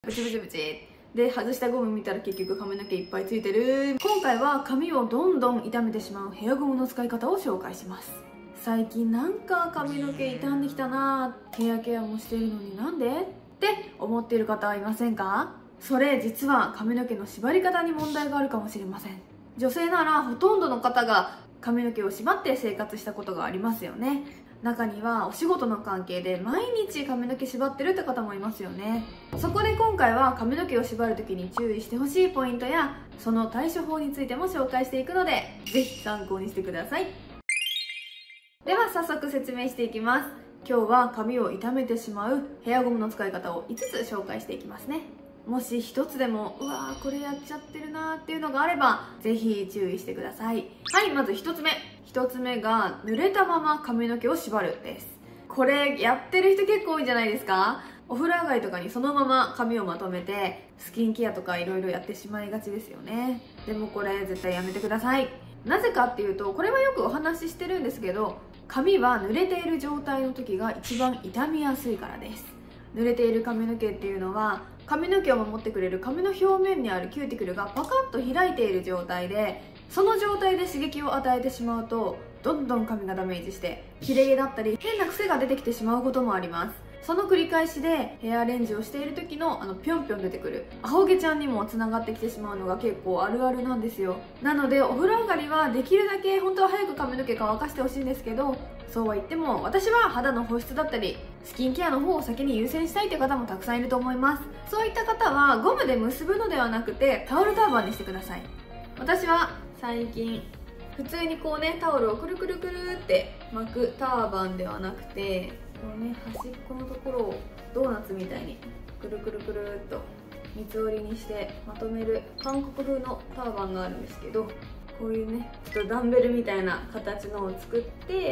ブチブチブチで外したゴム見たら結局髪の毛いっぱいついてる。今回は髪をどんどん傷めてしまうヘアゴムの使い方を紹介します。最近なんか髪の毛傷んできたな、ヘアケアもしてるのになんでって思っている方はいませんか？それ実は髪の毛の縛り方に問題があるかもしれません。女性ならほとんどの方が髪の毛を縛って生活したことがありますよね。中にはお仕事の関係で毎日髪の毛縛ってるって方もいますよね。そこで今回は髪の毛を縛る時に注意してほしいポイントやその対処法についても紹介していくので、ぜひ参考にしてください。では早速説明していきます。今日は髪を傷めてしまうヘアゴムの使い方を5つ紹介していきますね。もし1つでもうわーこれやっちゃってるなーっていうのがあればぜひ注意してください。はい、まず1つ目が濡れたまま髪の毛を縛るです。これやってる人結構多いんじゃないですか？お風呂上がりとかにそのまま髪をまとめてスキンケアとかいろいろやってしまいがちですよね。でもこれ絶対やめてください。なぜかっていうと、これはよくお話ししてるんですけど、髪は濡れている状態の時が一番傷みやすいからです。濡れている髪の毛っていうのは髪の毛を守ってくれる髪の表面にあるキューティクルがパカッと開いている状態で、その状態で刺激を与えてしまうとどんどん髪がダメージして切れ毛だったり変な癖が出てきてしまうこともあります。その繰り返しでヘアアレンジをしている時のぴょんぴょん出てくるアホ毛ちゃんにもつながってきてしまうのが結構あるあるなんですよ。なのでお風呂上がりはできるだけ本当は早く髪の毛乾かしてほしいんですけど、そうは言っても私は肌の保湿だったりスキンケアの方を先に優先したいという方もたくさんいると思います。そういった方はゴムで結ぶのではなくてタオルターバンにしてください。私は最近普通にこうね、タオルをくるくるくるって巻くターバンではなくて、このね端っこのところをドーナツみたいにくるくるくるっと三つ折りにしてまとめる韓国風のターバンがあるんですけど、こういうねちょっとダンベルみたいな形のを作って、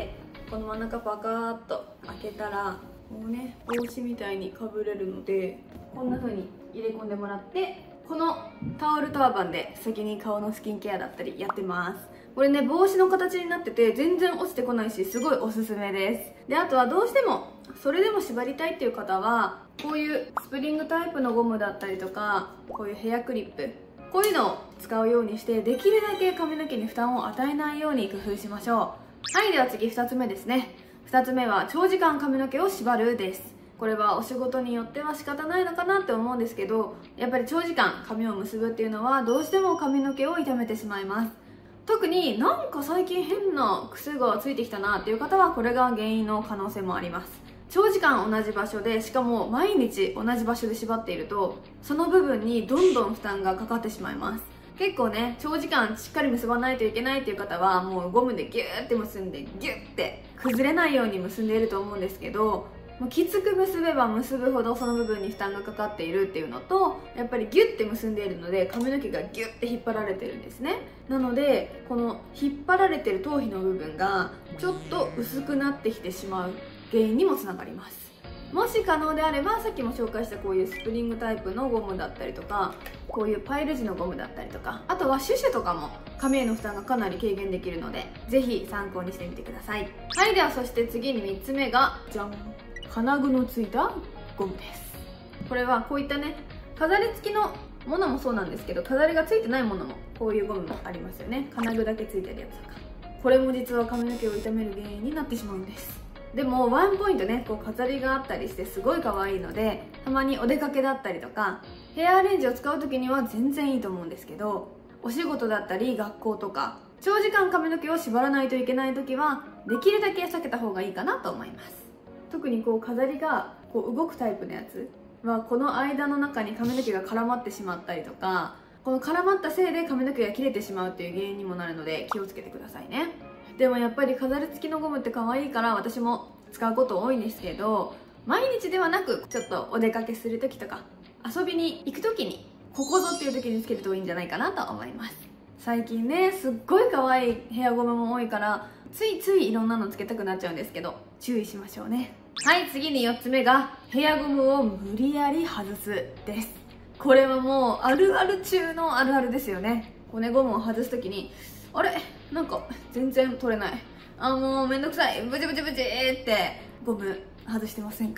この真ん中パカーッと開けたらもうね帽子みたいにかぶれるので、こんな風に入れ込んでもらって、このタオルターバンで先に顔のスキンケアだったりやってます。これね帽子の形になってて全然落ちてこないし、すごいおすすめです。であとはどうしてもそれでも縛りたいっていう方は、こういうスプリングタイプのゴムだったりとか、こういうヘアクリップ、こういうのを使うようにして、できるだけ髪の毛に負担を与えないように工夫しましょう。はい、では次2つ目ですね。2つ目は長時間髪の毛を縛るです。これはお仕事によっては仕方ないのかなって思うんですけど、やっぱり長時間髪を結ぶっていうのはどうしても髪の毛を傷めてしまいます。特になんか最近変な癖がついてきたなっていう方はこれが原因の可能性もあります。長時間同じ場所で、しかも毎日同じ場所で縛っていると、その部分にどんどん負担がかかってしまいます。結構ね長時間しっかり結ばないといけないっていう方はもうゴムでギューって結んでギュッて崩れないように結んでいると思うんですけど、もうきつく結べば結ぶほどその部分に負担がかかっているっていうのと、やっぱりギュッて結んでいるので髪の毛がギュッて引っ張られてるんですね。なのでこの引っ張られてる頭皮の部分がちょっと薄くなってきてしまう原因にもつながります。もし可能であれば、さっきも紹介したこういうスプリングタイプのゴムだったりとか、こういうパイル地のゴムだったりとか、あとはシュシュとかも髪への負担がかなり軽減できるので、ぜひ参考にしてみてください。はい、ではそして次に3つ目がじゃん、金具のついたゴムです。これはこういったね飾り付きのものもそうなんですけど、飾りがついてないものもこういうゴムもありますよね。金具だけついてるやつとか、これも実は髪の毛を傷める原因になってしまうんです。でもワンポイントねこう飾りがあったりしてすごい可愛いので、たまにお出かけだったりとかヘアアレンジを使う時には全然いいと思うんですけど、お仕事だったり学校とか長時間髪の毛を縛らないといけない時はできるだけ避けた方がいいかなと思います。特にこう飾りがこう動くタイプのやつは、この間の中に髪の毛が絡まってしまったりとか、この絡まったせいで髪の毛が切れてしまうっていう原因にもなるので気をつけてくださいね。でもやっぱり飾り付きのゴムって可愛いから私も使うこと多いんですけど、毎日ではなくちょっとお出かけする時とか遊びに行く時にここぞっていう時につけるといいんじゃないかなと思います。最近ねすっごい可愛いヘアゴムも多いからついついいろんなのつけたくなっちゃうんですけど、注意しましょうね。はい、次に4つ目がヘアゴムを無理やり外すです。これはもうあるある中のあるあるですよね。こうねゴムを外す時にあれなんか全然取れない、もうめんどくさい、ブチブチブチってゴム外してませんか？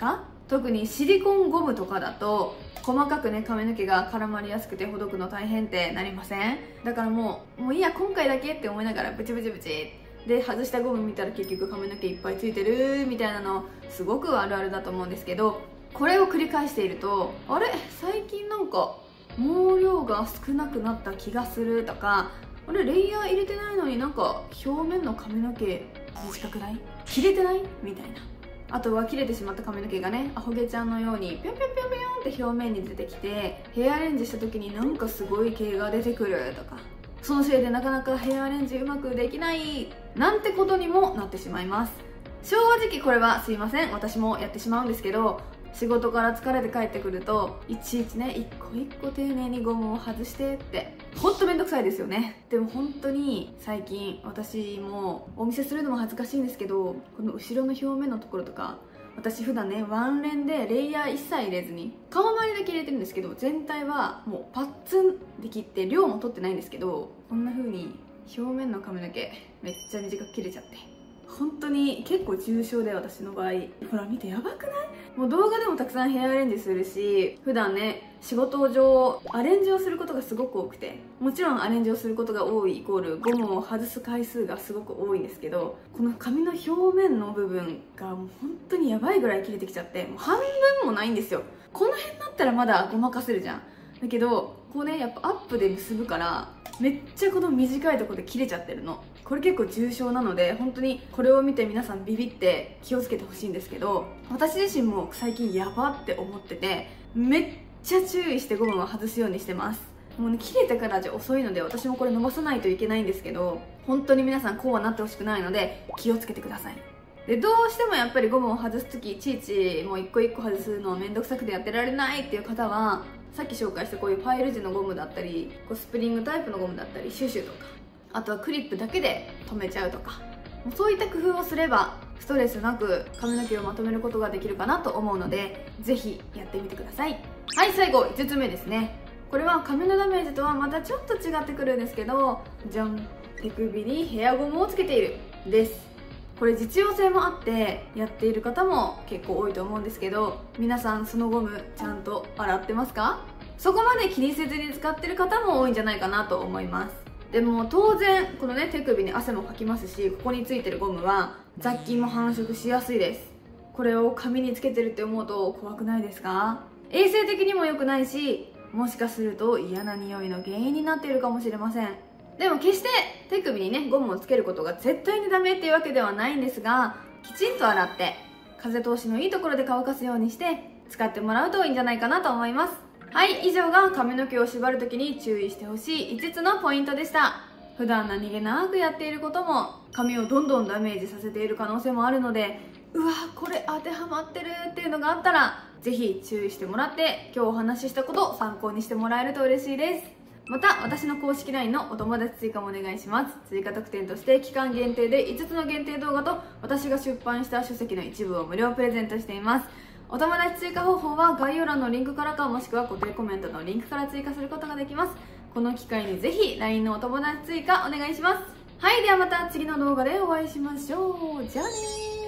特にシリコンゴムとかだと細かくね髪の毛が絡まりやすくてほどくの大変ってなりません？だからもういいや今回だけって思いながらブチブチブチで外したゴム見たら結局髪の毛いっぱいついてるみたいなのすごくあるあるだと思うんですけど、これを繰り返しているとあれ最近なんか毛量が少なくなった気がするとか、あれレイヤー入れてないのになんか表面の髪の毛短くない？切れてない？みたいな。あとは切れてしまった髪の毛がねアホ毛ちゃんのようにピョンピョンピョンピョンって表面に出てきてヘアアレンジした時になんかすごい毛が出てくるとか、そのせいでなかなかヘアアレンジうまくできないなんてことにもなってしまいます。正直これはすいません、私もやってしまうんですけど、仕事から疲れて帰ってくるといちいちね一個一個丁寧にゴムを外してってほんとめんどくさいですよね。でも本当に最近私もお見せするのも恥ずかしいんですけど、この後ろの表面のところとか私普段ねワンレンでレイヤー一切入れずに顔周りだけ入れてるんですけど、全体はもうパッツンで切って量も取ってないんですけど、こんな風に表面の髪の毛めっちゃ短く切れちゃって本当に結構重症で、私の場合ほら見てやばくない？もう動画でもたくさんヘアアレンジするし、普段ね仕事上アレンジをすることがすごく多くて、もちろんアレンジをすることが多いイコールゴムを外す回数がすごく多いんですけど、この髪の表面の部分がもう本当にやばいぐらい切れてきちゃって、もう半分もないんですよ。この辺だったらまだごまかせるじゃん。だけどこうねやっぱアップで結ぶからめっちゃこの短いところで切れちゃってるの。これ結構重症なので本当にこれを見て皆さんビビって気をつけてほしいんですけど、私自身も最近やばって思っててめっちゃ注意してゴムを外すようにしてます。もうね切れてからじゃ遅いので私もこれ伸ばさないといけないんですけど、本当に皆さんこうはなってほしくないので気をつけてください。でどうしてもやっぱりゴムを外す時いちいちもう一個一個外すのめんどくさくてやってられないっていう方は、さっき紹介したこういうパイル地のゴムだったりこうスプリングタイプのゴムだったりシュシュとか、あとはクリップだけで留めちゃうとか、もうそういった工夫をすればストレスなく髪の毛をまとめることができるかなと思うのでぜひやってみてください。はい、最後5つ目ですね。これは髪のダメージとはまたちょっと違ってくるんですけど、じゃん、手首にヘアゴムをつけているです。これ実用性もあってやっている方も結構多いと思うんですけど、皆さんそのゴムちゃんと洗ってますか？そこまで気にせずに使ってる方も多いんじゃないかなと思います。でも当然このね手首に汗もかきますし、ここについてるゴムは雑菌も繁殖しやすいです。これを髪につけてるって思うと怖くないですか？衛生的にも良くないし、もしかすると嫌な匂いの原因になっているかもしれません。でも決して手首にねゴムをつけることが絶対にダメっていうわけではないんですが、きちんと洗って風通しのいいところで乾かすようにして使ってもらうといいんじゃないかなと思います。はい、以上が髪の毛を縛るときに注意してほしい5つのポイントでした。普段何気なくやっていることも髪をどんどんダメージさせている可能性もあるので、うわこれ当てはまってるっていうのがあったらぜひ注意してもらって今日お話ししたことを参考にしてもらえると嬉しいです。また私の公式 LINE のお友達追加もお願いします。追加特典として期間限定で5つの限定動画と私が出版した書籍の一部を無料プレゼントしています。お友達追加方法は概要欄のリンクからか、もしくは固定コメントのリンクから追加することができます。この機会にぜひ LINE のお友達追加お願いします。はい、ではまた次の動画でお会いしましょう。じゃあねー。